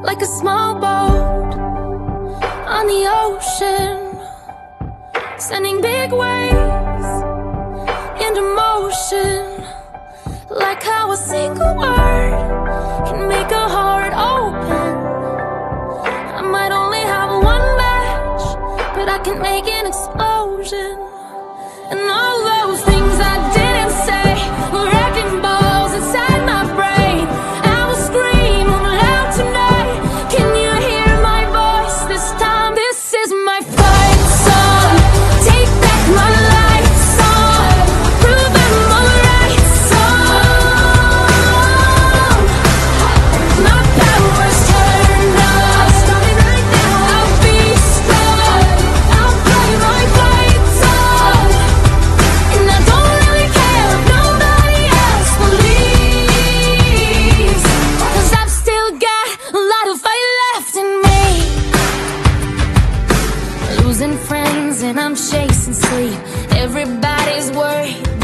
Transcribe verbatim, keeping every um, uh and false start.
like a small boat on the ocean, sending big waves into motion. Like how a single word can make a heart open. I might only have one match, but I can make an explosion. And all those things I didn't say were wrecking balls inside my brain. I will scream loud tonight. Can you hear my voice this time? This is my fight song. Take back my life song. Prove I'm alright song. My power's turned on. Starting right now. I'll be strong. I'll play my fight song. And I don't really care if nobody else believes, 'cause I've still got a lot of fight left in me. Losing friends and I'm chasing sleep. Everybody's worried